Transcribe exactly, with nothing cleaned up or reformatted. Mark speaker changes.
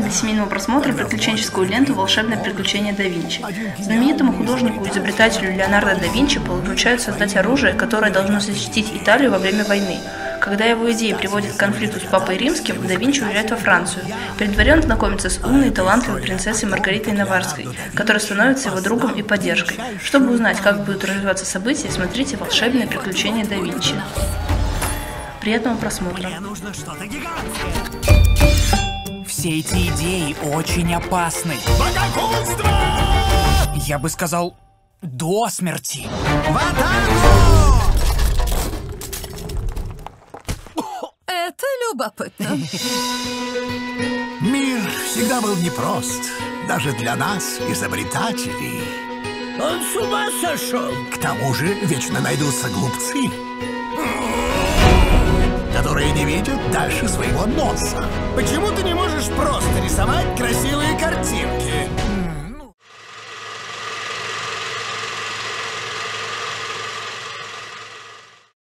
Speaker 1: для семейного просмотра приключенческую ленту «Волшебное приключение да Винчи». Знаменитому художнику и изобретателю Леонардо да Винчи поручают создать оружие, которое должно защитить Италию во время войны. Когда его идеи приводят к конфликту с Папой Римским, да Винчи уезжает во Францию. При дворе он знакомится с умной и талантливой принцессой Маргаритой Наварской, которая становится его другом и поддержкой. Чтобы узнать, как будут развиваться события, смотрите «Волшебное приключение да Винчи». Приятного просмотра.
Speaker 2: Все эти идеи очень опасны.
Speaker 3: Богохульство!
Speaker 2: Я бы сказал, до смерти.
Speaker 3: В атаку!
Speaker 4: Это любопытно.
Speaker 3: Мир всегда был непрост, даже для нас, изобретателей.
Speaker 5: Он с ума сошел.
Speaker 3: К тому же вечно найдутся глупцы, которые не видят дальше своего носа.
Speaker 5: Почему ты не можешь просто рисовать красивые картинки?